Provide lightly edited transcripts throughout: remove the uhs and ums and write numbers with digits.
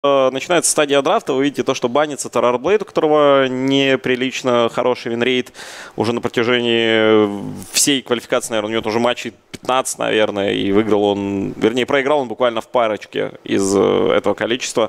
начинается стадия драфта, вы видите то, что банится Terrorblade, у которого неприлично хороший винрейт уже на протяжении всей квалификации, наверное, у него тоже матчей 15, наверное, и выиграл он, вернее, проиграл он буквально в парочке из этого количества.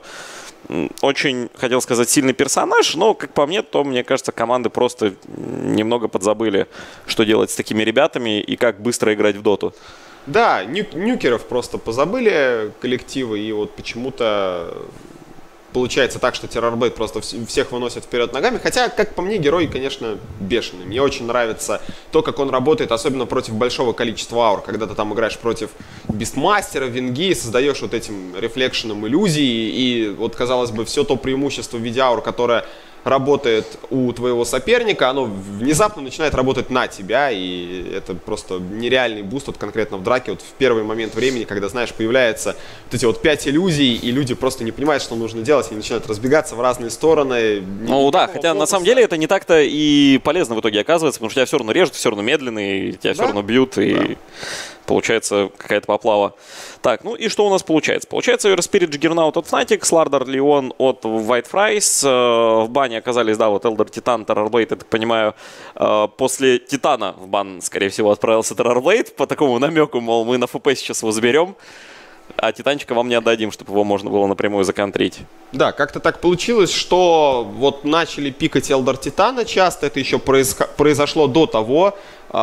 Очень, хотел сказать, сильный персонаж, но, как по мне, то, мне кажется, команды просто немного подзабыли, что делать с такими ребятами и как быстро играть в доту. Да, нюкеров просто позабыли коллективы, и вот почему-то получается так, что Terrorblade просто всех выносит вперед ногами. Хотя, как по мне, герой, конечно, бешеный. Мне очень нравится то, как он работает, особенно против большого количества аур. Когда ты там играешь против Бистмастера, Винги, создаешь вот этим рефлекшеном иллюзии. И вот, казалось бы, все то преимущество в виде аур, которое работает у твоего соперника, оно внезапно начинает работать на тебя, и это просто нереальный буст вот конкретно в драке, вот в первый момент времени, когда, знаешь, появляются вот эти вот 5 иллюзий, и люди просто не понимают, что нужно делать, они начинают разбегаться в разные стороны. Ну да, хотя на самом деле это не так-то и полезно в итоге оказывается, потому что тебя все равно режут, все равно медленный, тебя все равно бьют, и получается какая-то поплава. Так, ну и что у нас получается? Получается Spirit Juggernaut от Fnatic, Slardar Leon от White Fries. В бане оказались, да, вот Elder Titan, Terrorblade, я так понимаю, после Титана в бан, скорее всего, отправился Terrorblade по такому намеку, мол, мы на ФП сейчас его заберем, а Титанчика вам не отдадим, чтобы его можно было напрямую законтрить. Да, как-то так получилось, что вот начали пикать Elder Titan часто, это еще произошло до того,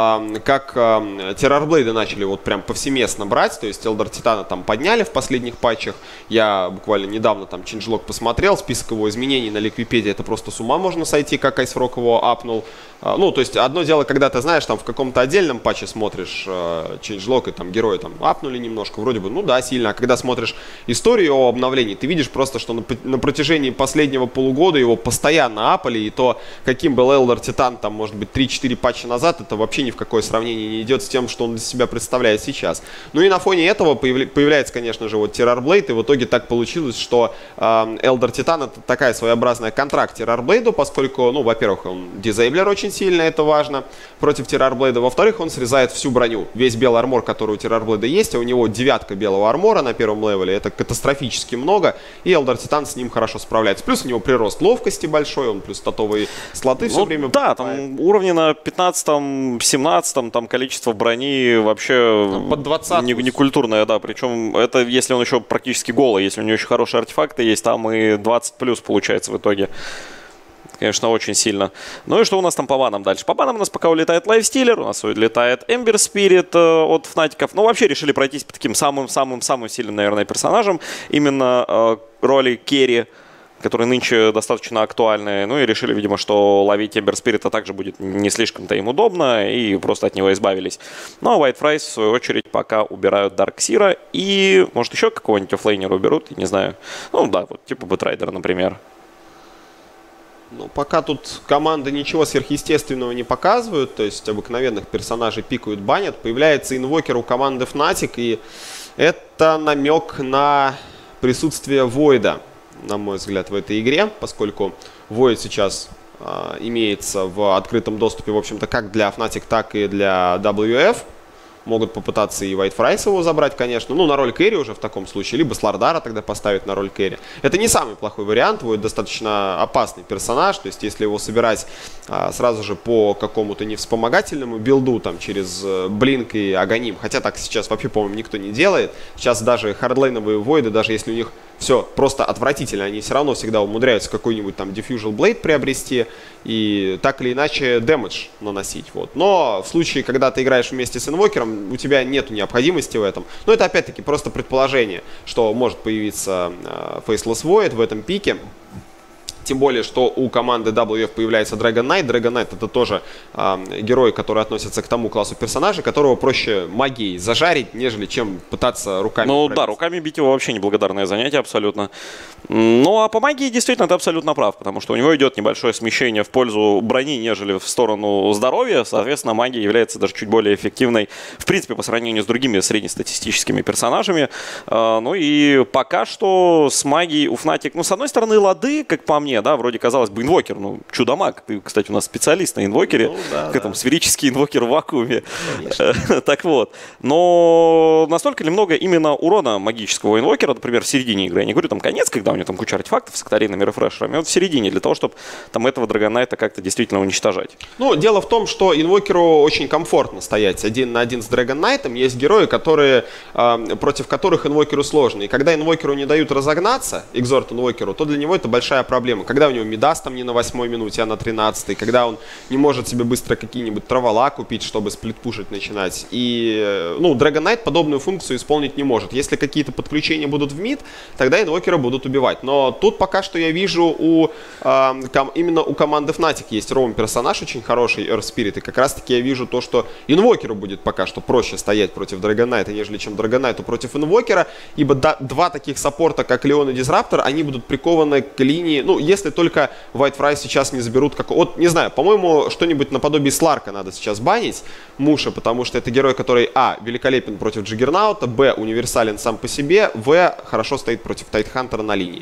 как Terrorblade начали вот прям повсеместно брать, то есть Elder Titan там подняли в последних патчах. Я буквально недавно там changelog посмотрел, список его изменений на Ликвипедии, это просто с ума можно сойти, как Ice его апнул. Ну, то есть одно дело, когда ты знаешь, там в каком-то отдельном патче смотришь changelog, и там герои там апнули немножко, вроде бы, ну да, сильно. А когда смотришь историю о обновлении, ты видишь просто, что на протяжении последнего полугода его постоянно апали, и то, каким был Elder Titan, там, может быть, 3-4 патча назад, это вообще ни в какое сравнение не идет с тем, что он из себя представляет сейчас. Ну и на фоне этого появляется, конечно же, вот Terrorblade, и в итоге так получилось, что Elder Titan это такая своеобразная контракт Terrorblade, поскольку, ну, во-первых, он дизейблер очень сильно, это важно, против Terrorblade, во-вторых, он срезает всю броню, весь белый армор, который у Terrorblade есть, а у него 9 белого армора на первом левеле, это катастрофически много, и Elder Titan с ним хорошо справляется. Плюс у него прирост ловкости большой, он плюс статовые слоты все время да, покупает. Там уровни на 15-м, 17-м, там количество брони вообще под 20 не культурное, да, причем это если он еще практически голый, если у него еще хорошие артефакты есть, там и 20 плюс получается в итоге. Конечно, очень сильно. Ну и что у нас там по банам дальше? По банам у нас пока улетает Лайфстиллер, у нас улетает Эмбер Спирит от Фнатиков. Ну, вообще решили пройтись по таким самым-самым-самым сильным, наверное, персонажам. Именно роли керри, которые нынче достаточно актуальны. Ну и решили, видимо, что ловить Эмбер Спирита также будет не слишком-то им удобно, и просто от него избавились. Ну а White Fries, в свою очередь, пока убирают Дарксира, и, может, еще какого-нибудь оффлейнера уберут, не знаю. Ну да, вот типа Бэтрайдера, например. Ну, пока тут команды ничего сверхъестественного не показывают, то есть обыкновенных персонажей пикают, банят. Появляется инвокер у команды Fnatic, и это намек на присутствие Войда, на мой взгляд, в этой игре, поскольку Void сейчас имеется в открытом доступе, в общем-то, как для Fnatic, так и для WF. Могут попытаться и White Fries его забрать, конечно. Ну, на роль кэрри уже в таком случае. Либо Слардара тогда поставить на роль кэрри. Это не самый плохой вариант. Void достаточно опасный персонаж. То есть, если его собирать сразу же по какому-то невспомогательному билду, там, через Блинк и Аганим. Хотя так сейчас вообще, по-моему, никто не делает. Сейчас даже хардлейновые Void, даже если у них все просто отвратительно, они все равно всегда умудряются какой-нибудь там Diffusal Blade приобрести и так или иначе дэмэдж наносить. Вот. Но в случае, когда ты играешь вместе с инвокером, у тебя нет необходимости в этом. Но это опять-таки просто предположение, что может появиться Faceless Void в этом пике. Тем более, что у команды WF появляется Dragon Knight. Dragon Knight это тоже герой, который относится к тому классу персонажей, которого проще магией зажарить, нежели чем пытаться руками пробить. Да, руками бить его вообще неблагодарное занятие абсолютно. Ну, а по магии действительно ты абсолютно прав, потому что у него идет небольшое смещение в пользу брони, нежели в сторону здоровья. Соответственно, магия является даже чуть более эффективной, в принципе, по сравнению с другими среднестатистическими персонажами. Ну и пока что с магией у Fnatic, ну, с одной стороны, лады, как по мне, удивление, да, вроде казалось бы, инвокер, ну, чудо-маг. Ты, кстати, у нас специалист на инвокере. Ну, да, да. Сферический инвокер в вакууме. Так вот. Но настолько ли много именно урона магического инвокера, например, в середине игры? Я не говорю, там, конец, когда у него там куча артефактов с акторинами, рефрешерами, вот в середине, для того, чтобы там этого Драгонайта как-то действительно уничтожать. Ну, дело в том, что инвокеру очень комфортно стоять 1 на 1 с Драгонайтом. Есть герои, против которых инвокеру сложно. И когда инвокеру не дают разогнаться, экзорт инвокеру, то для него это большая проблема. Когда у него Мидас там не на 8-й минуте, а на 13-й, когда он не может себе быстро какие-нибудь травола купить, чтобы сплитпушить начинать. И, ну, Драгонайт подобную функцию исполнить не может. Если какие-то подключения будут в мид, тогда инвокера будут убивать. Но тут пока что я вижу именно у команды Fnatic есть роум-персонаж очень хороший, Earth Spirit, и как раз-таки я вижу то, что инвокеру будет пока что проще стоять против Драгонайта, нежели чем Драгонайту против инвокера, ибо два таких саппорта, как Леон и Дизраптор, они будут прикованы к линии, ну, если только White Fry сейчас не заберут, вот, не знаю, по-моему, что-нибудь наподобие Сларка надо сейчас банить, Муша, потому что это герой, который, великолепен против Джиггернаута, универсален сам по себе, хорошо стоит против Тайтхантера на линии.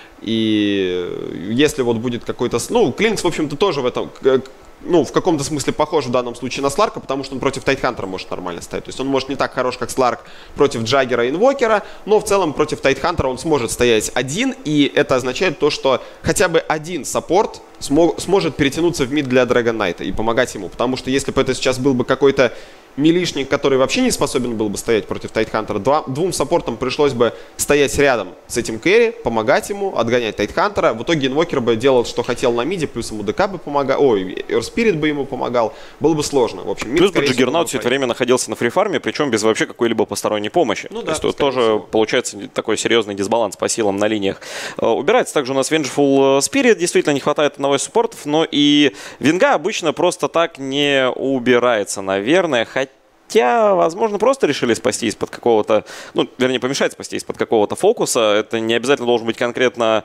И если вот будет какой-то... Ну, Клинкс, в общем-то, тоже в этом... Ну, в каком-то смысле похож в данном случае на Сларка, потому что он против Тайтхантера может нормально стоять. То есть он может не так хорош, как Сларк против Джаггера и Инвокера, но в целом против Тайтхантера он сможет стоять один, и это означает то, что хотя бы один саппорт сможет перетянуться в мид для Драгонайта и помогать ему. Потому что если бы это сейчас был бы какой-то милишник, который вообще не способен был бы стоять против Тайтхантера, двум саппортам пришлось бы стоять рядом с этим керри, помогать ему, отгонять Тайтхантера. В итоге инвокер бы делал, что хотел на миде, плюс ему ДК бы помогал, Earth Spirit бы ему помогал. Было бы сложно. В общем, плюс бы Джиггернаут все это время находился на фрифарме, причем без вообще какой-либо посторонней помощи. Ну, то есть тут тоже всего получается такой серьезный дисбаланс по силам на линиях. Убирается также у нас Vengeful Spirit, действительно не хватает одного из суппортов, но и Винга обычно просто так не убирается, наверное, хотя, возможно, просто решили спасти из-под какого-то, ну, вернее, помешать спасти из-под какого-то фокуса. Это не обязательно должен быть конкретно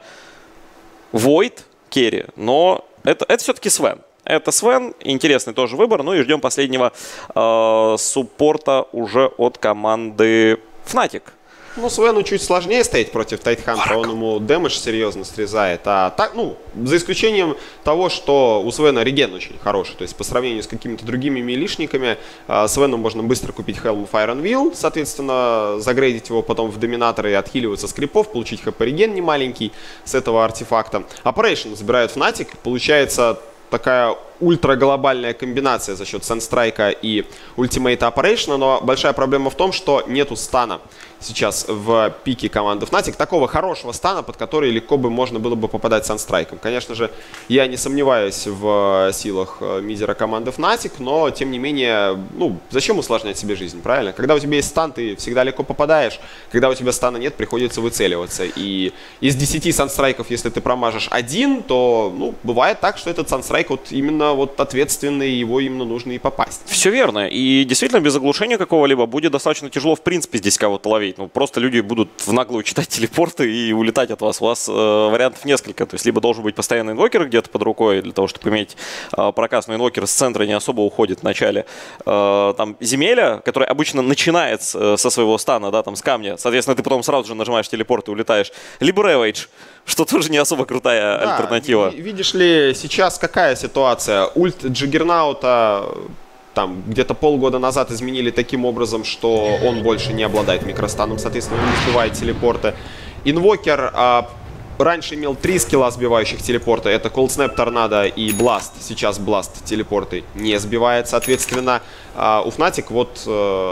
Void керри, но это все-таки Свен. Это Свен, интересный тоже выбор. Ну и ждем последнего суппорта уже от команды Fnatic. Ну, Свену чуть сложнее стоять против Тайтхантера, он ему дэмэдж серьезно срезает. А так, ну, за исключением того, что у Свена реген очень хороший. То есть по сравнению с какими-то другими милишниками, Свену можно быстро купить Helm of Iron Will, соответственно, загрейдить его потом в доминаторы и отхиливаться с крипов, получить хп-реген немаленький с этого артефакта. Operation забирают Fnatic, получается такая ультраглобальная комбинация за счет Санстрайка и Ultimate Operation, но большая проблема в том, что нету стана сейчас в пике команды Fnatic, такого хорошего стана, под который легко бы можно было бы попадать Санстрайком. Конечно же, я не сомневаюсь в силах мидера команды Fnatic, но, тем не менее, ну, зачем усложнять себе жизнь, правильно? Когда у тебя есть стан, ты всегда легко попадаешь, когда у тебя стана нет, приходится выцеливаться. И из 10 Санстрайков, если ты промажешь один, то, ну, бывает так, что этот Санстрайк вот именно вот ответственный, его именно нужно и попасть. Все верно. И действительно, без оглушения какого-либо будет достаточно тяжело, в принципе, здесь кого-то ловить. Ну, просто люди будут в наглую читать телепорты и улетать от вас. У вас вариантов несколько. То есть, либо должен быть постоянный инвокер где-то под рукой, для того, чтобы иметь проказ, но инвокер с центра не особо уходит в начале. Там Земеля, который обычно начинает со своего стана, да, там с камня. Соответственно, ты потом сразу же нажимаешь телепорт и улетаешь. Либо Ravage, что тоже не особо крутая альтернатива. Видишь ли, сейчас какая ситуация? Ульт Джиггернаута там где-то полгода назад изменили таким образом, что он больше не обладает микростаном, соответственно, он не сбивает телепорты. Инвокер раньше имел 3 скилла сбивающих телепорта, это Cold Snap, Торнадо и Blast. Сейчас Blast телепорты не сбивает, соответственно, у Fnatic вот,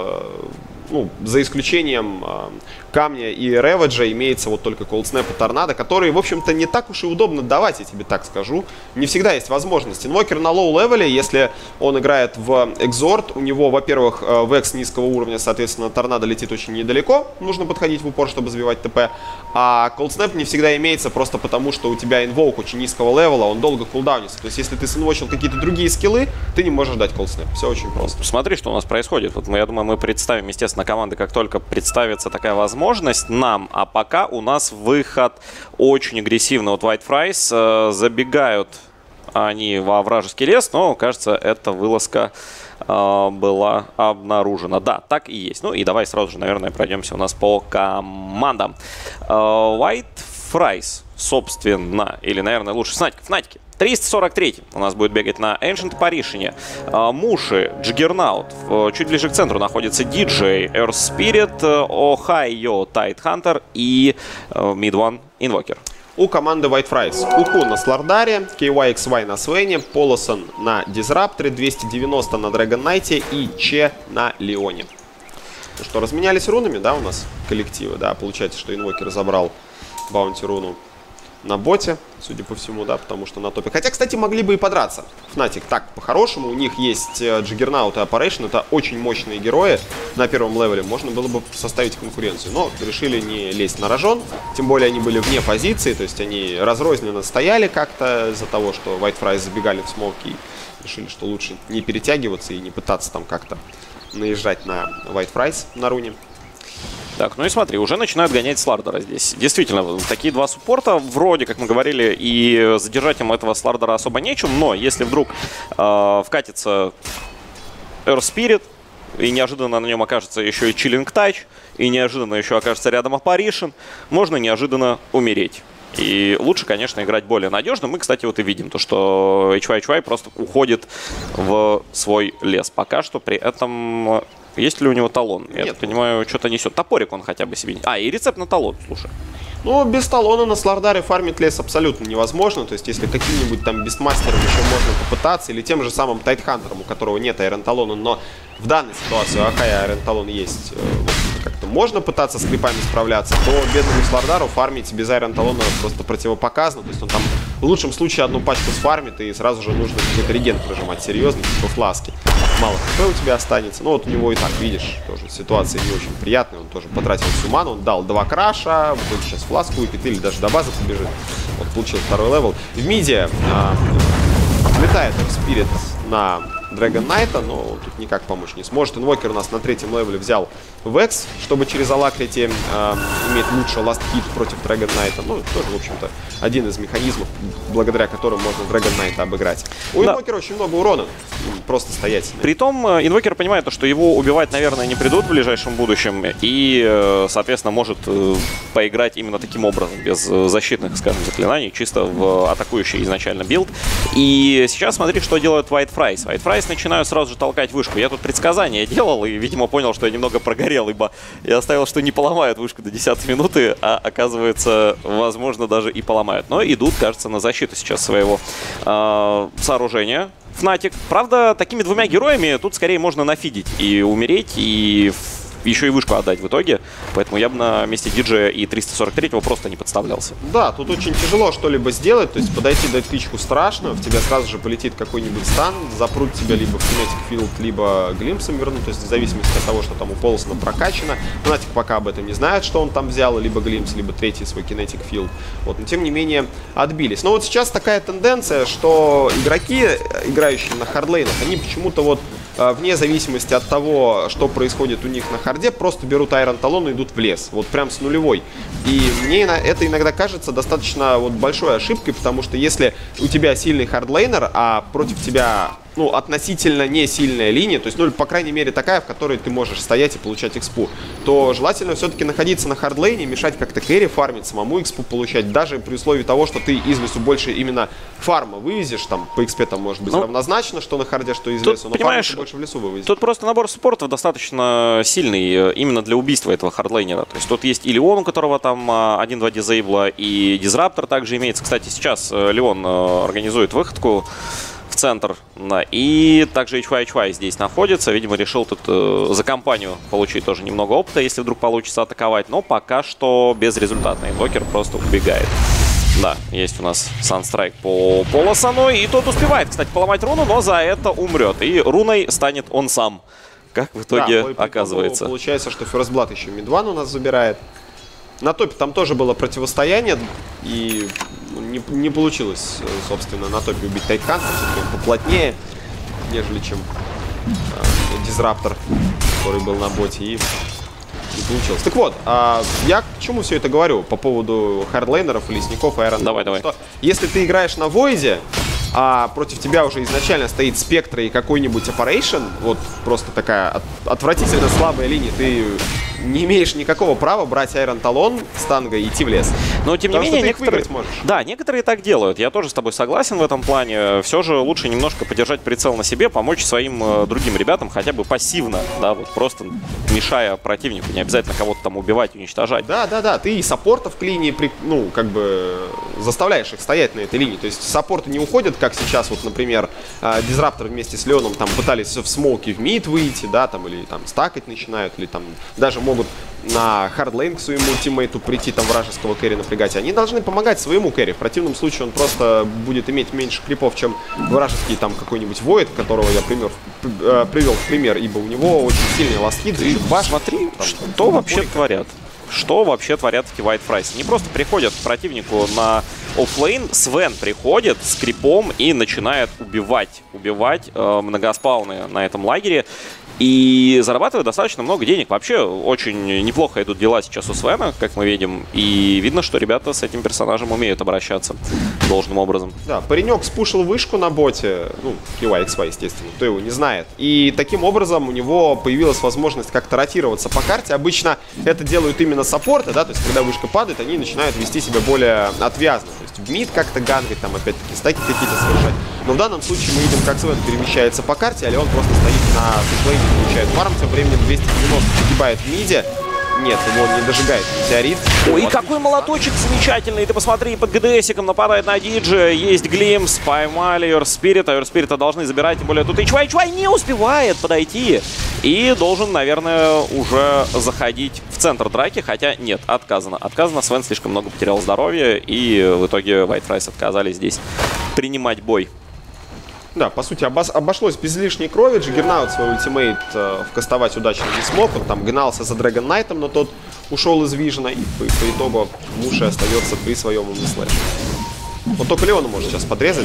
ну, за исключением камня и Рэваджа имеется вот только Cold Snap и Торнадо, которые, в общем-то, не так уж и удобно давать, я тебе так скажу. Не всегда есть возможность. Инвокер на лоу-левеле, если он играет в Экзорт, у него, во-первых, векс низкого уровня, соответственно, Торнадо летит очень недалеко, нужно подходить в упор, чтобы сбивать ТП. А Cold Snap не всегда имеется просто потому, что у тебя инвоук очень низкого левела, он долго кулдаунится. То есть, если ты синвочил какие-то другие скиллы, ты не можешь дать Cold Snap. Все очень просто. Смотри, что у нас происходит. Вот я думаю, мы представим, естественно, команды, как только представится такая возможность нам. А пока у нас выход очень агрессивный от White Fries. Забегают они во вражеский лес, но, кажется, эта вылазка была обнаружена. Да, так и есть. Ну и давай сразу же, наверное, пройдемся у нас по командам. White Fries собственно, или, наверное, лучше Фнатики. 343 у нас будет бегать на Ancient Паришине. Муши, Джиггернаут. Чуть ближе к центру находится DJ, Earth Spirit, Ohio, Tidehunter и Mid-One Invoker. У команды White Fries Уку на Слардаре, KYXY на Свене, Полосон на Дизрапторе, 290 на Dragon Knight и Че на Леоне. Ну что, разменялись рунами, да, у нас коллективы, да, получается, что Инвокер забрал баунти руну на боте, судя по всему, да, потому что на топе. Хотя, кстати, могли бы и подраться. Фнатик так, по-хорошему, у них есть Джиггернаут и Operation, это очень мощные герои на первом левеле, можно было бы составить конкуренцию, но решили не лезть на рожон, тем более они были вне позиции, то есть они разрозненно стояли как-то из-за того, что White Fries забегали в смоки и решили, что лучше не перетягиваться и не пытаться там как-то наезжать на White Fries на руне. Так, ну и смотри, уже начинают гонять Слардера здесь. Действительно, такие два суппорта, вроде, как мы говорили, и задержать им этого Слардера особо нечем, но если вдруг вкатится Earth Spirit, и неожиданно на нем окажется еще и Chilling Touch, и неожиданно еще окажется рядом Apparition, можно неожиданно умереть. И лучше, конечно, играть более надежно. Мы, кстати, вот и видим то, что HY просто уходит в свой лес. Пока что при этом... Есть ли у него талон? Нет. Я понимаю, что-то несет. Топорик он хотя бы себе... и рецепт на талон, слушай. Ну, без талона на Слардаре фармить лес абсолютно невозможно. То есть, если каким-нибудь там бестмастером еще можно попытаться, или тем же самым Тайтхантером, у которого нет айрон талона, но в данной ситуации у Акая айрон талон есть, как-то можно пытаться с крипами справляться, то бедному Слардару фармить без айрон талона просто противопоказано. То есть, он там в лучшем случае одну пачку сфармит, и сразу же нужно какой-то реген прожимать серьезный, типа фласки. Мало хп у тебя останется. Ну вот у него и так, видишь, тоже ситуация не очень приятная. Он тоже потратил всю ману, он дал 2 краша, будет сейчас фласку выпить или даже до базы побежит. Вот получил 2-й левел. В миде летает Спирит на Dragon Knight, но он тут никак помочь не сможет. Инвокер у нас на 3-м левеле взял Векс, чтобы через Алакрити иметь лучший ласт хит против Dragon Knight. Ну, это тоже, в общем-то, один из механизмов, благодаря которым можно Dragon Knight обыграть. У Инвокера очень много урона, просто стоять. Притом, Инвокер понимает, что его убивать, наверное, не придут в ближайшем будущем, и, соответственно, может поиграть именно таким образом, без защитных, скажем, заклинаний, чисто в атакующий изначально билд. И сейчас смотри, что делает White Fries. White Fries начинают сразу же толкать вышку. Я тут предсказания делал и, видимо, понял, что я немного прогорел, ибо я оставил, что не поломают вышку до 10 минуты, а оказывается, возможно, даже и поломают. Но идут, кажется, на защиту сейчас своего сооружения. Фнатик. Правда, такими двумя героями тут скорее можно нафидить и умереть, и еще и вышку отдать в итоге. Поэтому я бы на месте диджея и 343-го просто не подставлялся. Да, тут очень тяжело что-либо сделать. То есть подойти дать кличку страшно. В тебя сразу же полетит какой-нибудь стан. Запрут тебя либо в Kinetic Field, либо глимпсом вернут. То есть в зависимости от того, что там у Полосона прокачано. Фнатик пока об этом не знает, что он там взял. Либо глимпс, либо третий свой Kinetic Field. Вот, но тем не менее отбились. Но вот сейчас такая тенденция, что игроки, играющие на хардлейнах, они почему-то вот вне зависимости от того, что происходит у них на харде, просто берут айрон талон и идут в лес. Вот прям с нулевой. И мне это иногда кажется достаточно вот большой ошибкой, потому что если у тебя сильный хардлейнер, а против тебя, ну, относительно не сильная линия, то есть, ну, по крайней мере, такая, в которой ты можешь стоять и получать экспу, то желательно все-таки находиться на хардлейне, мешать как-то кэри фармить, самому экспу получать, даже при условии того, что ты из лесу больше именно фарма вывезешь, там, по экспе там может быть равнозначно, что на харде, что из лесу, но фарма ты больше в лесу вывезешь. Тут просто набор суппортов достаточно сильный именно для убийства этого хардлейнера. То есть тут есть и Леон, у которого там 1-2 дизейбла, и Дизраптор также имеется. Кстати, сейчас Леон организует выходку в центр, да, и также HY здесь находится. Видимо, решил тут за компанию получить тоже немного опыта, если вдруг получится атаковать, но пока что безрезультатно. Инвокер просто убегает. Да, есть у нас Санстрайк по Полосону, и тот успевает, кстати, поломать руну, но за это умрет. И руной станет он сам, как в итоге оказывается. Получается, что First Blood еще Mid-One у нас забирает. На топе там тоже было противостояние, и не получилось, собственно, на топе убить Тайтхантер, все-таки он поплотнее, нежели чем Дизраптор, который был на боте, и не получилось. Так вот, я к чему все это говорю по поводу хардлейнеров, лесников и айрон. Давай. Что, если ты играешь на Войде, а против тебя уже изначально стоит Спектра и какой-нибудь Operation, вот просто такая отвратительно слабая линия, ты не имеешь никакого права брать Айрон Талон с танго и идти в лес. Но, тем не менее, некоторые... можешь. Да, некоторые так делают. Я тоже с тобой согласен в этом плане. Все же лучше немножко подержать прицел на себе, помочь своим другим ребятам хотя бы пассивно, да, вот просто мешая противнику, не обязательно кого-то там убивать, уничтожать. Да, ты и саппортов к линии, ну, как бы заставляешь их стоять на этой линии. То есть саппорты не уходят, как сейчас, вот, например, Дизраптор вместе с Леоном там пытались в смоуке в мид выйти, да, там, или там стакать начинают, или там даже могут на хардлейн к своему тиммейту прийти, там вражеского кэри напрягать. Они должны помогать своему кэри. В противном случае он просто будет иметь меньше крипов, чем вражеский там какой-нибудь Void, которого я привел в пример, ибо у него очень сильный ластхит. Смотри, там, что вообще творят. Что вообще творят эти White Fries? Они просто приходят к противнику на оффлейн, Свен приходит с крипом и начинает убивать многоспауны на этом лагере. И зарабатывает достаточно много денег. Вообще, очень неплохо идут дела сейчас у Свена, как мы видим. И видно, что ребята с этим персонажем умеют обращаться должным образом. Да, паренек спушил вышку на боте, ну, QXY, естественно, кто его не знает. И таким образом у него появилась возможность как-то ротироваться по карте. Обычно это делают именно саппорты, да, то есть когда вышка падает, они начинают вести себя более отвязно. То есть в мид как-то гангать, там опять-таки стаки какие-то совершать. Но в данном случае мы видим, как Свен перемещается по карте, а Леон просто стоит на сиплейне, получает фарм, тем временем 290 погибает в миде. Нет, его не дожигает метеорит. Ой, и какой молоточек замечательный. Ты посмотри, под ГДСиком нападает на Диджи. Есть Глимс, поймали Йорспирита. Йорспирита должны забирать, тем более тут и Чвай не успевает подойти. И должен, наверное, уже заходить в центр драки. Хотя нет, отказано. Свен слишком много потерял здоровья. И в итоге White Fries отказались здесь принимать бой. Да, по сути, обошлось без лишней крови. Джиггернаут свой ультимейт вкастовать удачно не смог. Он там гнался за Дрэгон Найтом, но тот ушел из Вижена. И по итогу Муши остается при своем умислэше. Вот только Леона может сейчас подрезать.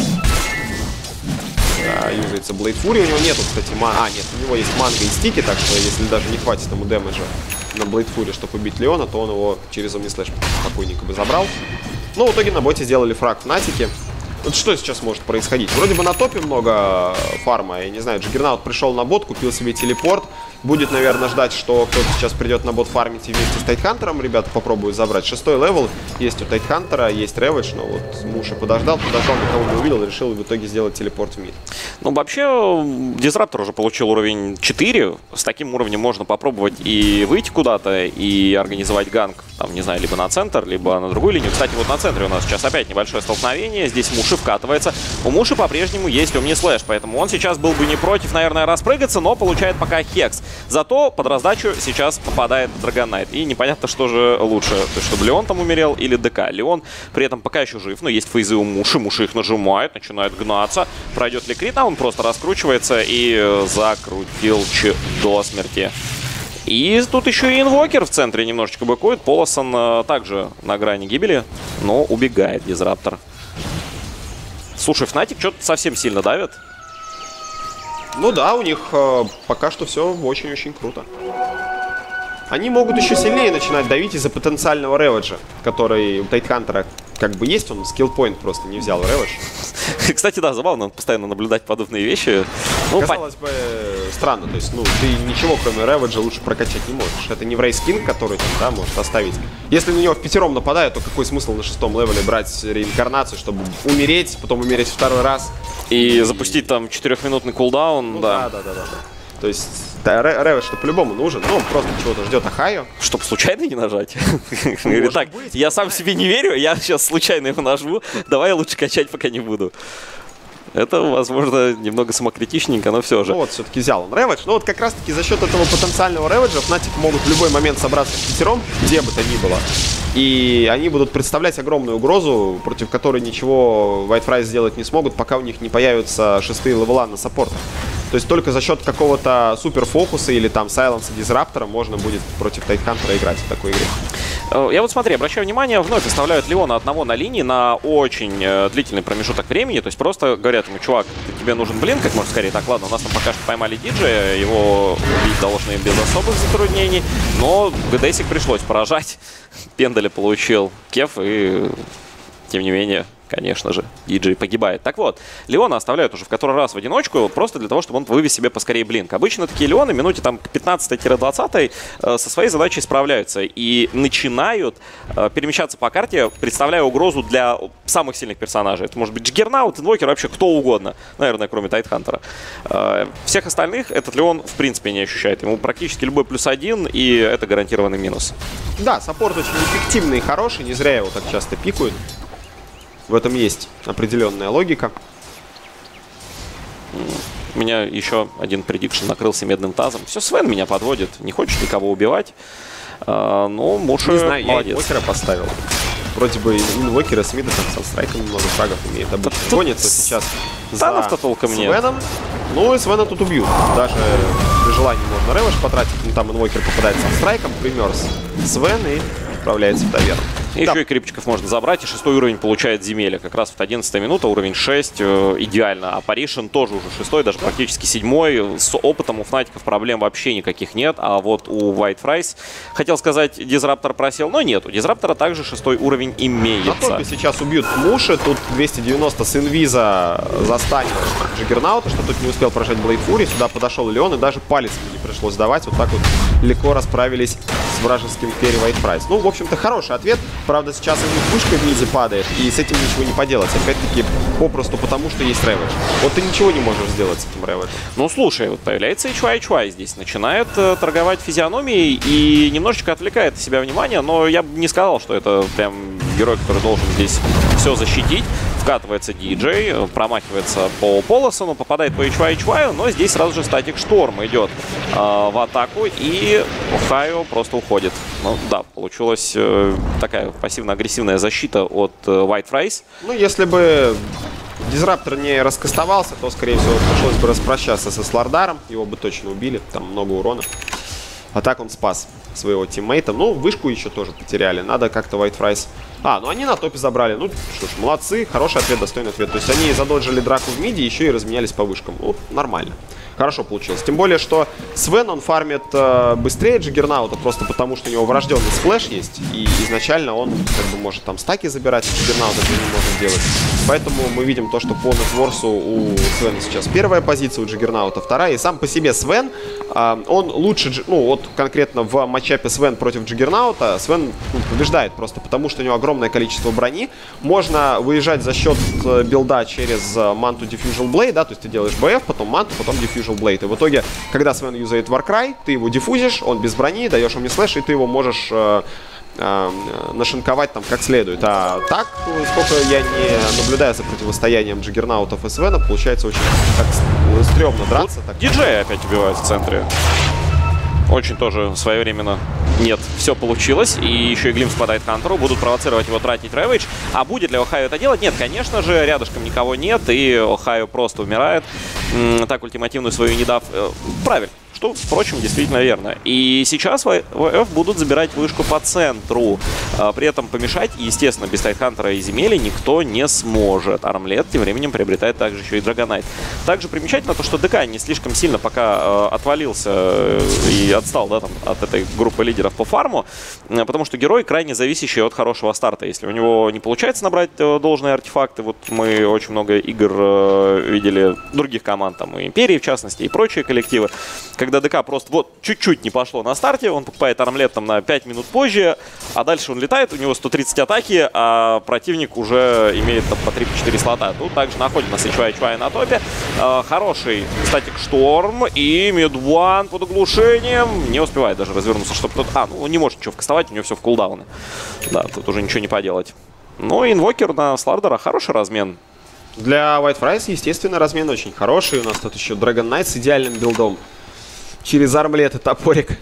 Да, юзается Блейд Фури. У него нету, кстати, нет, у него есть манго и стики, так что если даже не хватит ему дэмэджа на Блейд Фури, чтобы убить Леона, то он его через умислэш спокойненько бы забрал. Но в итоге на боте сделали фраг в Натике. Вот что сейчас может происходить? Вроде бы на топе много фарма, я не знаю, Джиггернаут пришел на бот, купил себе телепорт. Будет, наверное, ждать, что кто-то сейчас придет на бот фармить и вместе с Тайтхантером ребята попробуют забрать. 6-й левел, есть у Тайтхантера, есть Рэвидж, но вот Муши подождал, никого не увидел, решил в итоге сделать телепорт в мид. Ну, вообще, Дизраптор уже получил уровень 4. С таким уровнем можно попробовать и выйти куда-то, и организовать ганг, там, не знаю, либо на центр, либо на другую линию. Кстати, вот на центре у нас сейчас опять небольшое столкновение. Здесь Муши вкатывается. У Муши по-прежнему есть умни-слэш, поэтому он сейчас был бы не против, наверное, распрыгаться, но получает пока хекс. Зато под раздачу сейчас попадает Дрэгон Найт. И непонятно, что же лучше. То есть, чтобы Леон там умерел или ДК. Леон при этом пока еще жив, но есть фейзы у Муши. Муши их нажимает, начинает гнаться. Пройдет ли крит? А он просто раскручивается и закрутил до смерти. И тут еще и инвокер в центре немножечко быкует. Полосон также на грани гибели, но убегает Дизраптор. Слушай, Фнатик что-то совсем сильно давит. Ну да, у них пока что все очень-очень круто. Они могут еще сильнее начинать давить из-за потенциального Рэвиджа, который у Тайтхантера как бы есть, он скиллпоинт просто не взял Рэвидж. Кстати, да, забавно постоянно наблюдать подобные вещи. Ну, казалось бы, странно, то есть, ну, ты ничего кроме Рэвиджа лучше прокачать не можешь. Это не Врейскин, который там, да, может оставить. Если на него в пятером нападают, то какой смысл на 6-м левеле брать реинкарнацию, чтобы умереть, потом умереть второй раз? И запустить там 4-минутный кулдаун, ну, да. Да. То есть Рэвидж-то по-любому нужен, но он просто чего-то ждет Ахайо. Чтоб случайно не нажать. Говорит, так, я сам себе не верю, я сейчас случайно его нажму, давай я лучше качать пока не буду. Это, возможно, немного самокритичненько, но все же. Ну вот, все-таки взял он Рэвидж. Но вот как раз-таки за счет этого потенциального Рэвиджа Fnatic могут в любой момент собраться в пятером, где бы то ни было. И они будут представлять огромную угрозу, против которой ничего White Fries сделать не смогут, пока у них не появятся 6-е левела на саппортах. То есть только за счет какого-то суперфокуса или там сайленса Дизраптора можно будет против Тайтхантера играть в такой игре. Я вот смотри, обращаю внимание, вновь оставляют Леона одного на линии на очень длительный промежуток времени. То есть просто говорят ему, чувак, тебе нужен блин, как можно скорее. Так, ладно, у нас там пока что поймали Диджея, его убить должны без особых затруднений. Но ГДСик пришлось поражать. Пендаля получил Кеф и тем не менее, конечно же, DJ погибает. Так вот, Леона оставляют уже в который раз в одиночку, просто для того, чтобы он вывез себе поскорее блинк. Обычно такие Леоны минуте там к 15-20 со своей задачей справляются и начинают перемещаться по карте, представляя угрозу для самых сильных персонажей. Это может быть Джиггернаут, Инвокер, вообще кто угодно, наверное, кроме Тайтхантера. Всех остальных этот Леон в принципе не ощущает. Ему практически любой +1, и это гарантированный минус. Да, саппорт очень эффективный и хороший, не зря его так часто пикают. В этом есть определенная логика. У меня еще один предикшн накрылся медным тазом. Все, Свен меня подводит, не хочет никого убивать. Но Муши не знаю, молодец. Я инвокера поставил. Вроде бы инвокера с мида там со страйком много фрагов имеет обычно. Гонится сейчас за толком нет. Свеном. Ну и Свена тут убьют. Даже при желании можно ревеш потратить. Ну там инвокер попадает со страйком, примерз Свен и отправляется в таверну. Еще и крипчиков можно забрать, и 6-й уровень получает земелья. Как раз вот 11-я минута, уровень 6, идеально. А Паришин тоже уже 6-й, даже практически 7-й. С опытом у Фнатиков проблем вообще никаких нет. А вот у White Fries, хотел сказать, Дизраптор просел, но нет. У Дизраптора также 6-й уровень имеется. На топе сейчас убьют Муши, тут 290 с инвиза застанет Джиггернаута, что тут не успел прожать Блейд Фури. Сюда подошел Леон, и даже палец ему не пришлось давать. Вот так вот легко расправились с вражеским керри White Fries. Ну, в общем-то, хороший ответ. Правда, сейчас у них вышка в низе падает, и с этим ничего не поделать. Опять-таки, попросту потому, что есть рэвэдж. Вот ты ничего не можешь сделать с этим рэвэджем. Ну, слушай, вот появляется Ичуай здесь. Начинает торговать физиономией и немножечко отвлекает от себя внимание, но я бы не сказал, что это прям герой, который должен здесь все защитить. Вкатывается диджей, промахивается по Полосону, попадает по Ичуаю, но здесь сразу же статик Шторм идет в атаку, и Охайо просто уходит. Ну да, получилась такая пассивно-агрессивная защита от White Fries. Ну, если бы Дизраптор не раскастовался, то, скорее всего, пришлось бы распрощаться со Слардаром. Его бы точно убили, там много урона. А так он спас своего тиммейта. Ну, вышку еще тоже потеряли. Надо как-то White Fries... ну они на топе забрали. Ну, что ж, молодцы. Хороший ответ, достойный ответ. То есть они задоджили драку в миде, еще и разменялись по вышкам. Ну, нормально. Хорошо получилось. Тем более, что Свен, он фармит быстрее Джиггернаута, просто потому, что у него врожденный сплэш есть. И изначально он как бы может там стаки забирать, Джиггернаута это не может делать. Поэтому мы видим то, что по нетворсу у Свена сейчас первая позиция, у Джиггернаута вторая. И сам по себе Свен, он лучше, ну вот конкретно в матчапе Свен против Джиггернаута, Свен побеждает просто потому, что у него огромное количество брони. Можно выезжать за счет билда через манту Diffusal Blade, да, то есть ты делаешь БФ, потом манту, потом Diffusal Blade. И в итоге, когда Свен юзает Warcry, ты его диффузишь, он без брони, даешь ему слэш, и ты его можешь нашинковать там как следует. А так, сколько я не наблюдаю за противостоянием Джиггернаутов и Свена, получается очень так стрёмно драться. Так. Диджей опять убивают в центре. Очень тоже своевременно. Нет, все получилось. И еще и Глимс по Тайтхантеру. Будут провоцировать его тратить Рэвэдж. А будет ли Охайо это делать? Нет, конечно же. Рядышком никого нет. И Охайо просто умирает. Так ультимативную свою не дав. Правильно. Что, впрочем, действительно верно. И сейчас ВФ будут забирать вышку по центру. При этом помешать, естественно, без Тайтхантера и земели никто не сможет. Армлет тем временем приобретает также еще и Драгонайт. Также примечательно то, что ДК не слишком сильно пока отвалился и отстал, да, там, от этой группы лидеров по фарму, потому что герой крайне зависящий от хорошего старта. Если у него не получается набрать должные артефакты, вот мы очень много игр видели других команд, там и Империи в частности, и прочие коллективы, когда ДК просто вот чуть-чуть не пошло на старте, он покупает армлет там на 5 минут позже, а дальше он летает, у него 130 атаки, а противник уже имеет там по 3-4 слота. Тут также находит нас Ичуай на топе. Хороший статик Шторм и Мидван под оглушением. Не успевает даже развернуться, чтобы тут... ну он не может ничего вкастовать, у него все в кулдауне. Да, тут уже ничего не поделать. Ну, инвокер на Слардера хороший размен. Для White Fries, естественно, размен очень хороший. У нас тут еще Dragon Knight с идеальным билдом. Через армлет и топорик.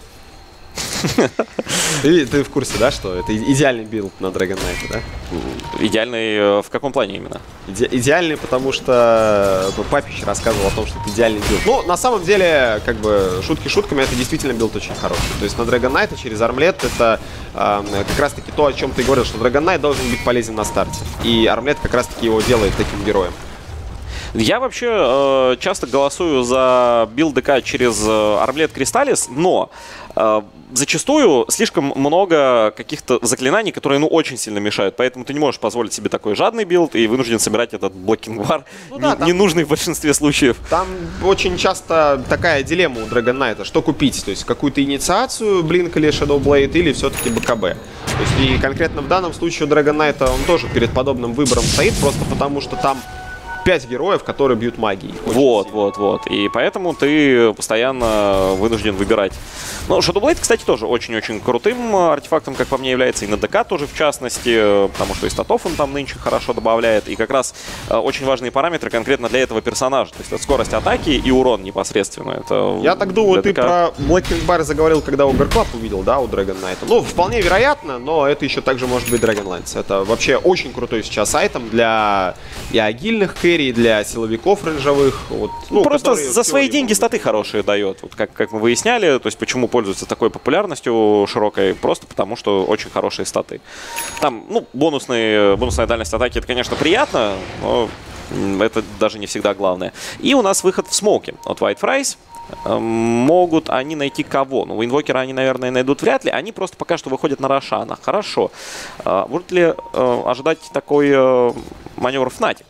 Ты в курсе, да, что это идеальный билд на Dragon Knight, да? Идеальный в каком плане именно? Идеальный, потому что Папич рассказывал о том, что это идеальный билд. Ну, на самом деле, как бы, шутки шутками, это действительно билд очень хороший. То есть на Dragon Knight через армлет это как раз-таки то, о чем ты говорил, что Dragon Knight должен быть полезен на старте. И армлет как раз-таки его делает таким героем. Я вообще часто голосую за билд ДК через Арблет Кристаллис, но зачастую слишком много каких-то заклинаний, которые, ну, очень сильно мешают. Поэтому ты не можешь позволить себе такой жадный билд и вынужден собирать этот блокинг-бар, ну, да, ненужный в большинстве случаев. Там очень часто такая дилемма у Dragon Knight. Что купить? То есть какую-то инициацию, Blink или Shadow Blade, или все-таки БКБ. То есть и конкретно в данном случае у Dragon Knight он тоже перед подобным выбором стоит, просто потому что там 5 героев, которые бьют магией. Вот. И поэтому ты постоянно вынужден выбирать. Но Shadow Blade, кстати, тоже очень-очень крутым артефактом, как по мне, является. И на ДК тоже, в частности, потому что и статов он там нынче хорошо добавляет. И как раз очень важные параметры конкретно для этого персонажа. То есть это скорость атаки и урон непосредственно. Это я так думаю, ты про Blacking Bar заговорил, когда Ogre Club увидел, да, у Dragon Knight. Ну, вполне вероятно, но это еще также может быть Dragonlance. Это вообще очень крутой сейчас айтем для и агильных кэрри, для силовиков рейнджевых. Вот, ну, просто за свои деньги статы хорошие дает. Вот как мы выясняли, то есть почему пользуется такой популярностью широкой, просто потому что очень хорошие статы. Там, ну, бонусная дальность атаки, это, конечно, приятно, но это даже не всегда главное. И у нас выход в смоуке от White Fries. Могут они найти кого? Ну, инвокера они, наверное, найдут вряд ли. Они просто пока что выходят на Рошана. Хорошо. Будет ли ожидать такой маневр Fnatic?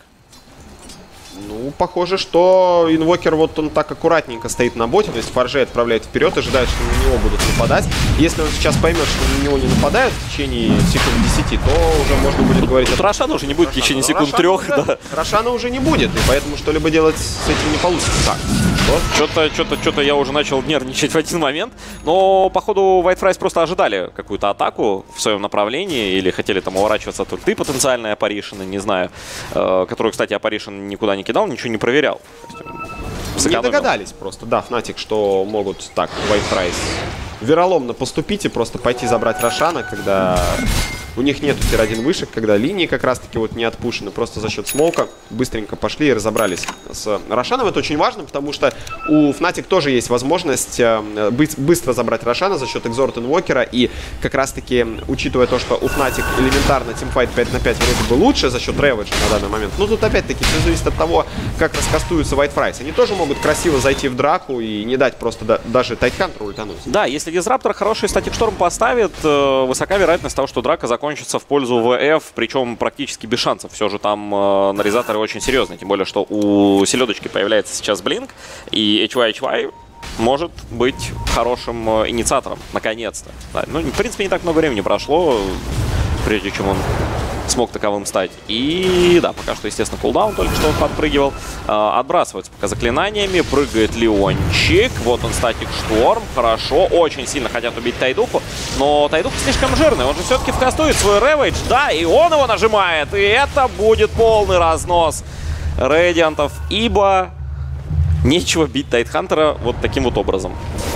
Ну, похоже, что инвокер вот он так аккуратненько стоит на боте, то есть Фаржей отправляет вперед, ожидает, что на него будут нападать. Если он сейчас поймет, что на него не нападают в течение секунд 10, то уже можно будет говорить... Тут Рошана уже не будет в течение секунд 3. Да. Рошана уже не будет, и поэтому что-либо делать с этим не получится. Так, что-то я уже начал нервничать в один момент, но, походу, White Fries просто ожидали какую-то атаку в своем направлении, или хотели там уворачиваться от ульты потенциальной Апаришины, не знаю, которую, кстати, Апаришин никуда не кидал, ничего не проверял. Не догадались просто, да, Fnatic, что могут так, White Fries вероломно поступить и просто пойти забрать Рошана, когда у них нету тир-1 вышек, когда линии как раз-таки вот не отпушены, просто за счет смоука быстренько пошли и разобрались с Рошаном. Это очень важно, потому что у Fnatic тоже есть возможность быстро забрать Рошана за счет экзорт инвокера, и как раз-таки, учитывая то, что у Fnatic элементарно тимфайт 5 на 5 вроде бы лучше за счет реведжа на данный момент, но тут опять-таки все зависит от того, как раскастуются White Fries. Они тоже могут красиво зайти в драку и не дать просто даже Тайтхантеру ультануть. Да, если Дизраптор хороший статик шторм поставит, высока вероятность того, что драка закончится в пользу ВФ, причем практически без шансов. Все же там нарезаторы очень серьезные, тем более, что у селедочки появляется сейчас Блинк, и HY может быть хорошим инициатором, наконец-то. Да, ну, в принципе, не так много времени прошло, прежде чем он смог таковым стать. И да, пока что, естественно, кулдаун только что подпрыгивал. Отбрасывается пока заклинаниями. Прыгает Леончик. Вот он, статик шторм. Хорошо. Очень сильно хотят убить Тайдуху. Но Тайдуха слишком жирный. Он же все-таки вкастует свой ревейдж. Да, и он его нажимает. И это будет полный разнос Рейдиантов. Ибо нечего бить Тайтхантера вот таким вот образом.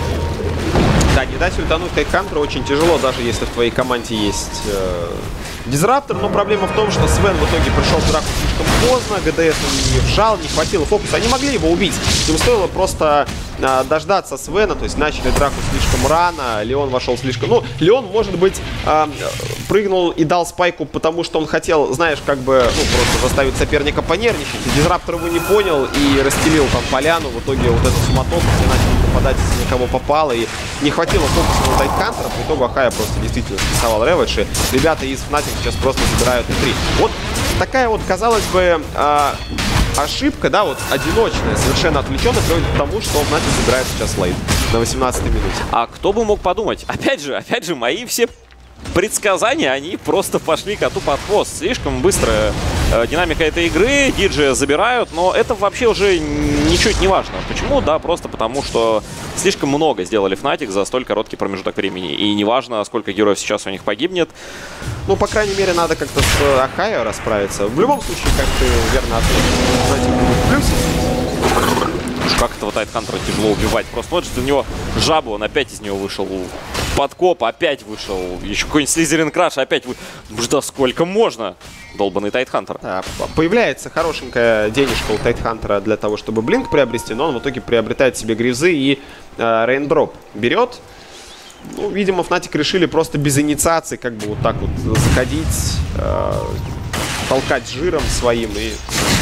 Да, не дать ультануть Тайтхантеру очень тяжело, даже если в твоей команде есть Дизраптор, но проблема в том, что Свен в итоге пришел в драку слишком поздно, ГДС не вжал, не хватило фокуса. Они могли его убить, им стоило просто дождаться Свена, то есть начали драку слишком рано, Леон вошел слишком... Ну, Леон, может быть, прыгнул и дал спайку, потому что он хотел, знаешь, как бы, ну, просто заставить соперника понервничать. И Дизраптор его не понял и расстелил там поляну. В итоге вот этот суматох, все начали нападать, если на кого попало, и не хватило фокуса на Тайтхантера. По итогу Ахая просто действительно списал реведж, и ребята из Fnatic сейчас просто забирают и 3. Вот такая вот, казалось бы, ошибка, да, вот одиночная, совершенно отвлеченная, приводит к тому, что Fnatic забирает сейчас лейт на 18-й минуте. А кто бы мог подумать? Опять же, мои все предсказания, они просто пошли коту под хвост. Слишком быстро динамика этой игры, диджея забирают, но это вообще уже ничуть не важно. Почему? Да, просто потому, что слишком много сделали Fnatic за столь короткий промежуток времени. И неважно, сколько героев сейчас у них погибнет. Ну, по крайней мере, надо как-то с Ахайо расправиться. В любом случае, как ты верно отметил, Fnatic будет в плюсе. Как этого Тайтхантера тяжело убивать. Просто вот у него жаба, он опять из него вышел. Подкоп опять вышел. Еще какой-нибудь Слизерин Краш опять вышел. Да сколько можно? Долбанный Тайтхантер. Да, появляется хорошенькая денежка у Тайтхантера для того, чтобы Блинк приобрести, но он в итоге приобретает себе гризы и Рейндроп берет. Ну, видимо, Fnatic решили просто без инициации как бы вот так вот заходить, толкать жиром своим и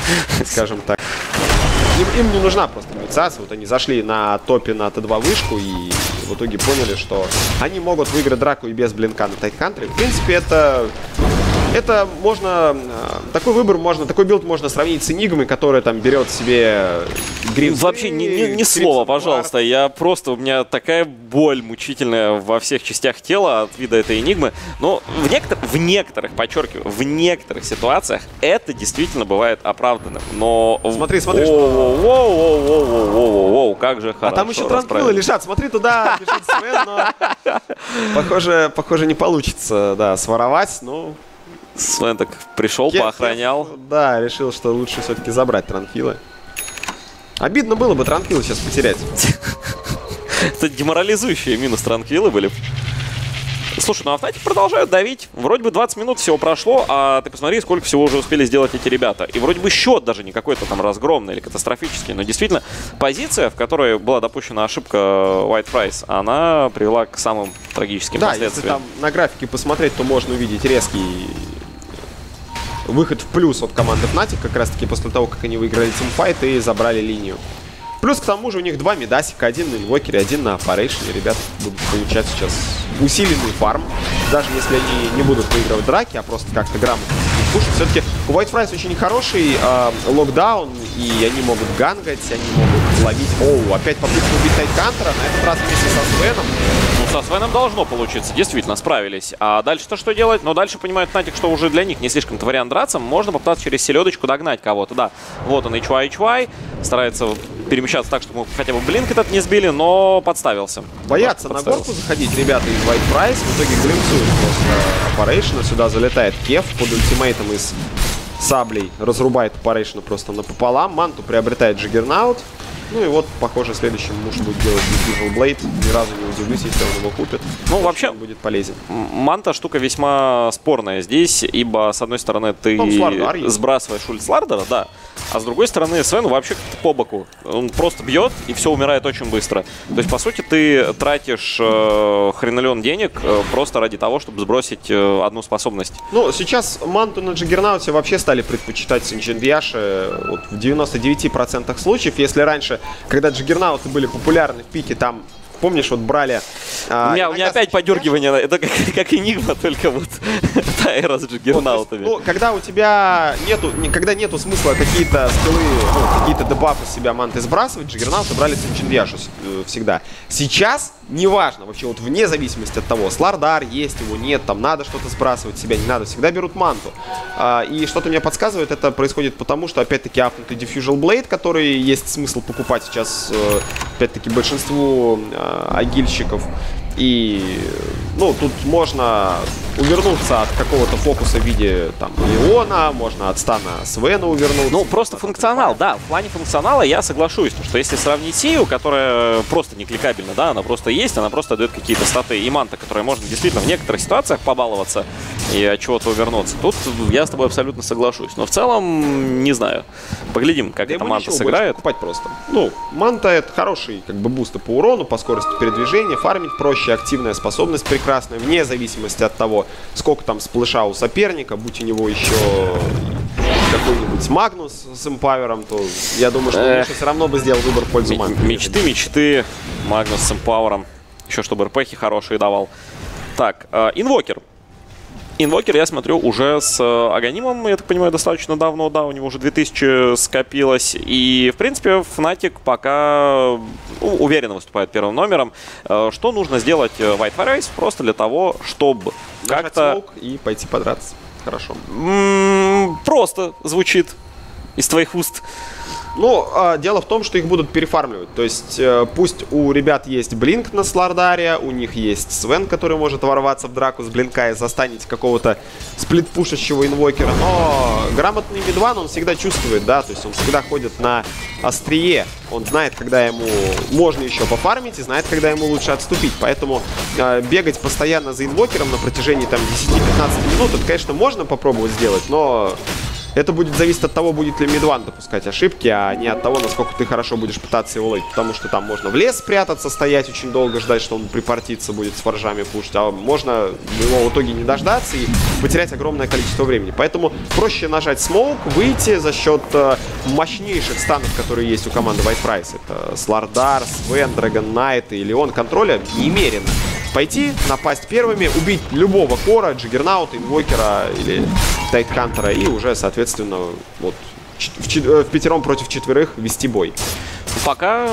скажем так. Им не нужна просто инициация. Вот они зашли на топе на Т2 вышку и в итоге поняли, что они могут выиграть драку и без блинка на тайт-кантре. В принципе, это можно... Такой выбор можно... Такой билд можно сравнить с Энигмой, которая там берет себе гриф. Вообще ни слова, пожалуйста. У меня такая боль мучительная во всех частях тела от вида этой Энигмы. Но в некоторых, подчеркиваю, в некоторых ситуациях это действительно бывает оправданным. Но... Смотри, Воу, как же хорошо. А там еще транквилы лежат. Смотри, туда бежит Свен, но похоже не получится, да, своровать, но... Свен так пришел, поохранял. Да, решил, что лучше все-таки забрать транквилы. Обидно было бы транквилы сейчас потерять. Это деморализующие минус транквилы были. Слушай, ну а Fnatic продолжают давить. Вроде бы 20 минут всего прошло, а ты посмотри, сколько всего уже успели сделать эти ребята. И вроде бы счет даже не какой-то там разгромный или катастрофический, но действительно позиция, в которой была допущена ошибка White Price, она привела к самым трагическим последствиям. Да, если там на графике посмотреть, то можно увидеть резкий выход в плюс от команды Fnatic, как раз таки после того, как они выиграли тимфайт и забрали линию. Плюс к тому же у них два медасика, один на инвокере, один на аппарейшне. Ребята будут получать сейчас усиленный фарм. Даже если они не будут выигрывать драки, а просто как-то грамотно пушат. Все-таки у White Price очень нехороший локдаун, и они могут гангать, они могут ловить. Оу, опять попытка убить тайт-кантера, на этот раз вместе со Свеном. Ну, со Свеном должно получиться, действительно, справились. А дальше-то что делать? Но дальше понимает Fnatic, что уже для них не слишком-то вариант драться. Можно попытаться через селедочку догнать кого-то, да. Вот он, HY, старается перемещаться так, чтобы хотя бы блинк этот не сбили, но подставился. Боятся на горку заходить ребята из White Price, в итоге глимсуют просто Аппарейшна. Сюда залетает Кеф под ультимейтом из саблей, разрубает Аппарейшна просто напополам. Манту приобретает Джиггернаут. Ну и вот, похоже, следующим муж будет делать Diffusal Blade. Ни разу не удивлюсь, если он его купит. Ну, вообще, он будет полезен. Манта штука весьма спорная здесь, ибо, с одной стороны, ты сбрасываешь ульт Слардера, да, а с другой стороны, Свен вообще как-то по боку. Он просто бьет, и все умирает очень быстро. То есть, по сути, ты тратишь хренолен денег просто ради того, чтобы сбросить одну способность. Ну, сейчас Манту на Джиггернауте вообще стали предпочитать Синджинбьяши вот в 99% случаев. Если раньше, когда Джиггернауты были популярны в пике, там, помнишь, вот брали... У меня опять подергивание, это как Энигма, только вот та эра с Джиггернаутами. Ну, когда у тебя нету смысла какие-то скиллы, какие-то дебафы с себя манты сбрасывать, Джиггернауты брали Синджинбьяшу всегда. Сейчас неважно, вообще вот вне зависимости от того, Слардар есть его, нет, там надо что-то сбрасывать себя, не надо, всегда берут манту. И что-то мне подсказывает, это происходит потому, что опять-таки апнутый Diffusal Blade, который есть смысл покупать сейчас, опять-таки, большинству агильщиков. И, ну, тут можно увернуться от какого-то фокуса в виде, там, Леона, можно от стана Свена увернуться. Ну, просто функционал, да, в плане функционала я соглашусь, что если сравнить Сию, которая просто не кликабельна, да, она просто есть, она просто дает какие-то статы, и Манта, которая можно действительно в некоторых ситуациях побаловаться и от чего-то увернуться. Тут я с тобой абсолютно соглашусь, но в целом, не знаю, поглядим, как эта Манта сыграет. Покупать просто. Ну, Манта — это хороший, как бы, буст по урону, по скорости передвижения, фармить проще, активная способность прекрасная, вне зависимости от того, сколько там сплэша у соперника, будь у него еще какой-нибудь Магнус с эмпавером, то я думаю, что Миша все равно бы сделал выбор в пользу Манты. Мечты, Магнус с эмпавером, еще чтобы РПхи хорошие давал. Так, Инвокер. Инвокер, я смотрю, уже с Аганимом, я так понимаю, достаточно давно, да, у него уже 2000 скопилось. И, в принципе, Fnatic пока уверенно выступает первым номером. Что нужно сделать White Price просто для того, чтобы как-то... и пойти подраться. Хорошо. Просто звучит из твоих уст. Ну, дело в том, что их будут перефармливать. То есть, пусть у ребят есть Блинк на Слардаре, у них есть Свен, который может ворваться в драку с Блинка и застанить какого-то сплитпушащего инвокера. Но грамотный мидван он всегда чувствует, да, то есть он всегда ходит на острие. Он знает, когда ему можно еще пофармить, и знает, когда ему лучше отступить. Поэтому бегать постоянно за инвокером на протяжении там 10-15 минут, это, конечно, можно попробовать сделать, но... это будет зависеть от того, будет ли мидван допускать ошибки, а не от того, насколько ты хорошо будешь пытаться его ловить. Потому что там можно в лес спрятаться, стоять очень долго, ждать, что он припортится, будет с форжами пушить. А можно его в итоге не дождаться и потерять огромное количество времени. Поэтому проще нажать смоук, выйти за счет мощнейших станов, которые есть у команды White Price. Это Слардар, Свен, Драгон Найт и Леон. Контроля немерено. Пойти, напасть первыми, убить любого кора, Джиггернаута, Инвокера или Тайтхантера и уже, соответственно, вот в пятером против четверых вести бой. Пока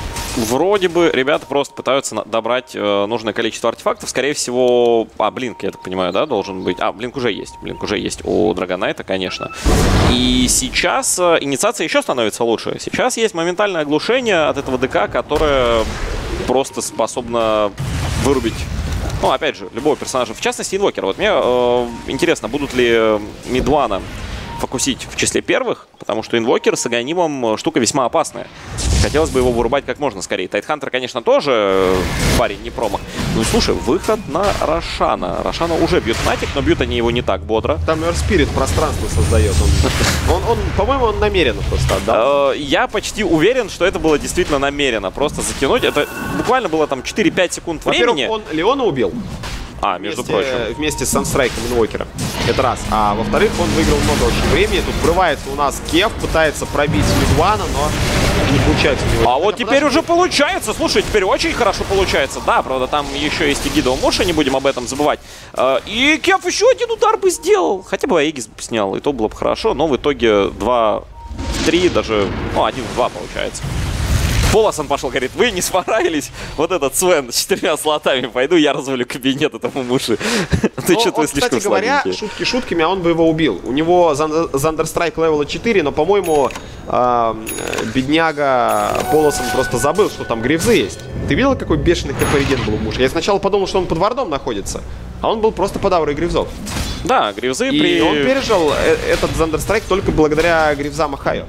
вроде бы ребята просто пытаются добрать нужное количество артефактов. Скорее всего, Блинк, я так понимаю, да, должен быть. Блинк уже есть. Блинк уже есть у Драгонайта, конечно. И сейчас инициация еще становится лучше. Сейчас есть моментальное оглушение от этого ДК, которое просто способно вырубить, ну, опять же, любого персонажа, в частности, инвокера. Вот мне интересно, будут ли мидвана фокусить в числе первых, потому что инвокер с агонимом штука весьма опасная. Хотелось бы его вырубать как можно скорее. Тайтхантер, конечно, тоже парень не промах. Ну и слушай, выход на Рошана. Рошана уже бьют Фнатик, но бьют они его не так бодро. Там Эрспирит пространство создает. Он по-моему, он намеренно просто отдал. Я почти уверен, что это было действительно намеренно. Просто затянуть. Это буквально было там 4-5 секунд времени. Во-первых, он Леона убил. Между прочим. Вместе с Санстрайком инвокера. Это раз. А во-вторых, он выиграл много очень времени. Тут врывается у нас Кев, пытается пробить Мидвана, но не получается у него. А вот теперь уже получается. Слушай, теперь очень хорошо получается. Да, правда, там еще есть и Гидо Муша, не будем об этом забывать. И Кев еще один удар бы сделал. Хотя бы Аегис бы снял, и то было бы хорошо. Но в итоге 2 в 3, даже 1 в 2 получается. Полосан пошел, говорит, вы не справились. Вот этот Свен с 4 слотами. Пойду я развалю кабинет этому Муши. Ты что-то слишком кстати говоря, шутки шутками, а он бы его убил. У него Зандерстрайк левела 4, но, по-моему, бедняга Полосан просто забыл, что там грифзы есть. Ты видел, какой бешеный КП-реген был у Муши? Я сначала подумал, что он под вардом находится, а он был просто под аурой грифзов. Да, грифзы и он пережил этот Зандерстрайк только благодаря грифзам Ахайо.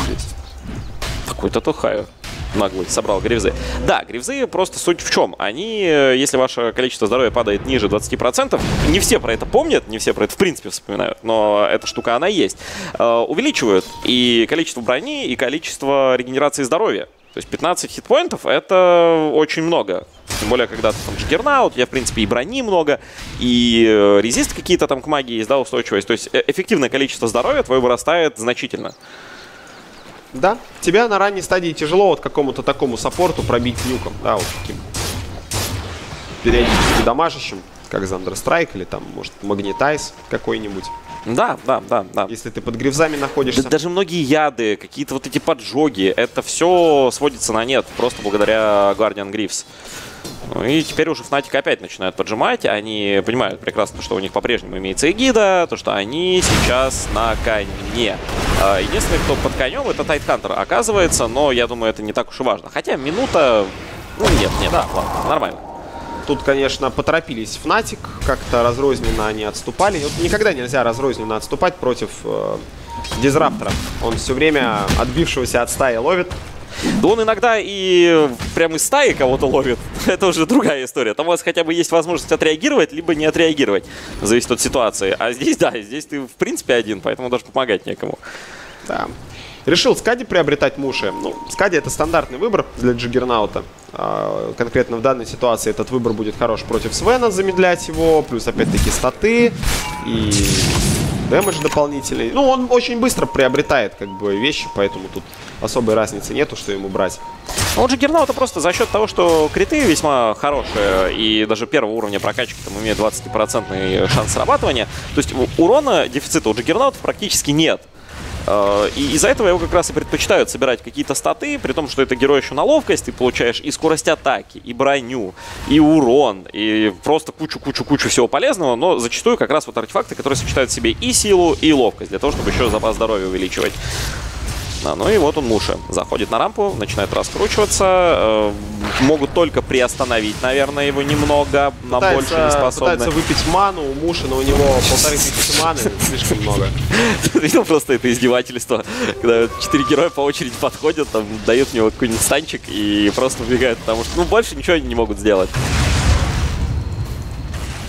Какой-то Тухайо наглый собрал грифзы. Да, грифзы просто суть в чем? Они, если ваше количество здоровья падает ниже 20%, не все про это помнят, не все про это в принципе вспоминают, но эта штука, она есть, увеличивают и количество брони, и количество регенерации здоровья. То есть 15 хитпоинтов — это очень много. Тем более, когда там Джиггернаут, я, в принципе, и брони много, и резист какие-то там к магии есть, да, устойчивость. То есть эффективное количество здоровья твое вырастает значительно. Да, тебя на ранней стадии тяжело вот какому-то такому саппорту пробить нюком, да, вот таким периодически дамажащим, как Зандерстрайк или там, может, Магнитайз какой-нибудь. Да. Если ты под грифзами находишься. Да, даже многие яды, какие-то вот эти поджоги, это все сводится на нет, просто благодаря Guardian Glyphs. Ну и теперь уже Fnatic опять начинают поджимать. Они понимают прекрасно, что у них по-прежнему имеется эгида, то, что они сейчас на коне. Единственный, кто под конем, это Тайтхантер оказывается, но я думаю, это не так уж и важно. Хотя минута... Ну нет, да, ладно, нормально. Тут, конечно, поторопились Fnatic, как-то разрозненно они отступали. Вот никогда нельзя разрозненно отступать против Дизраптора. Он все время отбившегося от стаи ловит. Да он иногда и прямо из стаи кого-то ловит. Это уже другая история. Там у вас хотя бы есть возможность отреагировать, либо не отреагировать. Зависит от ситуации. А здесь, да, здесь ты в принципе один, поэтому даже помогать некому. Да. Решил Скади приобретать Муши. Ну, Скади — это стандартный выбор для Джиггернаута. Конкретно в данной ситуации этот выбор будет хорош против Свена, замедлять его. Плюс, опять-таки, статы и дэмэдж дополнительный. Ну, он очень быстро приобретает как бы вещи, поэтому тут особой разницы нету, что ему брать. Ну, у Джиггернаута просто за счет того, что криты весьма хорошие, и даже первого уровня прокачки там имеет 20% шанс срабатывания. То есть урона дефицита у Джиггернаута практически нет. И из-за этого его как раз и предпочитают собирать какие-то статы, при том, что это герой еще на ловкость, ты получаешь и скорость атаки, и броню, и урон, и просто кучу всего полезного, но зачастую как раз вот артефакты, которые сочетают в себе и силу, и ловкость, для того, чтобы еще запас здоровья увеличивать. Ну и вот он, Муши, заходит на рампу, начинает раскручиваться. Могут только приостановить, наверное, его немного, на больше не способны. Пытается выпить ману у Муши, но у него 1500 маны, слишком много. Видел просто это издевательство, когда 4 героя по очереди подходят, там дают в него какой-нибудь станчик и просто убегают, потому что, ну, больше ничего они не могут сделать.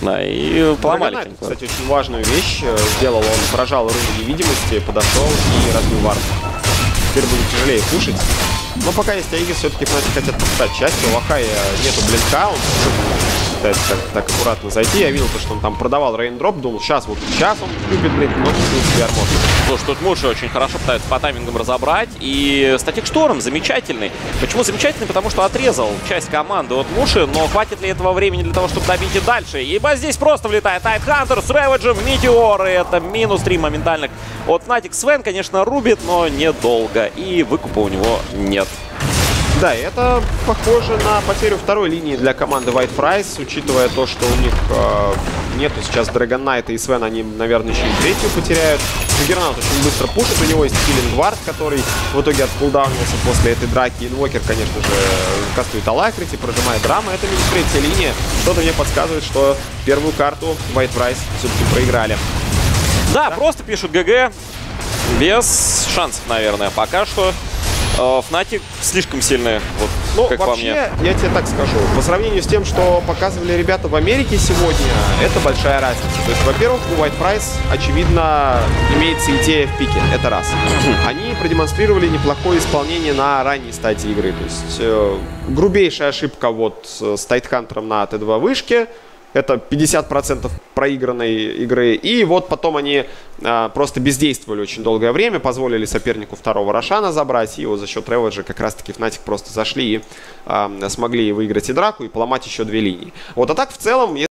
Да, и поломали. Драгонайт, кстати, очень важную вещь сделал. Он поражал руну невидимости, подошел и разбил вард. Теперь будет тяжелее пушить. Но пока есть Аигис, все-таки Fnatic хотят подстать частью. У Лохая нету блинка, он пытается так аккуратно зайти. Я видел, что он там продавал рейндроп, думал, сейчас он любит блинк, но купил себе армор. Слушай, тут Муши очень хорошо пытаются по таймингам разобрать. И Статик Шторм замечательный. Почему замечательный? Потому что отрезал часть команды от Муши, но хватит ли этого времени для того, чтобы добить и дальше? Ибо здесь просто влетает Тайтхантер с Рэвиджем, Метеоры. Это минус 3 моментальных от Fnatic. Свен, конечно, рубит, но недолго. И выкупа у него нет. Да, это похоже на потерю второй линии для команды White Price, учитывая то, что у них нету сейчас Драгонайта и Свен, они, наверное, еще и третью потеряют. Джаггернаут очень быстро пушит, у него есть Киллинг Вард, который в итоге откулдаунился после этой драки. Инвокер, конечно же, кастует Алакрити, прожимает Драма. Это минус третья линия. Что-то мне подсказывает, что первую карту White Price все-таки проиграли. Да, просто пишут ГГ. Без шансов, наверное, пока что. Fnatic слишком сильные, вот, ну, как вообще, по мне. я тебе так скажу, по сравнению с тем, что показывали ребята в Америке сегодня, это большая разница. То есть, во-первых, у White Price, очевидно, имеется идея в пике, это раз. Они продемонстрировали неплохое исполнение на ранней стадии игры. То есть, грубейшая ошибка вот с Тайтхантером на Т2 вышке. Это 50% проигранной игры. И вот потом они просто бездействовали очень долгое время, позволили сопернику второго Рошана забрать. И вот за счет Рэвиджа как раз-таки Fnatic просто зашли и смогли выиграть и драку, и поломать еще две линии. Вот, а так в целом...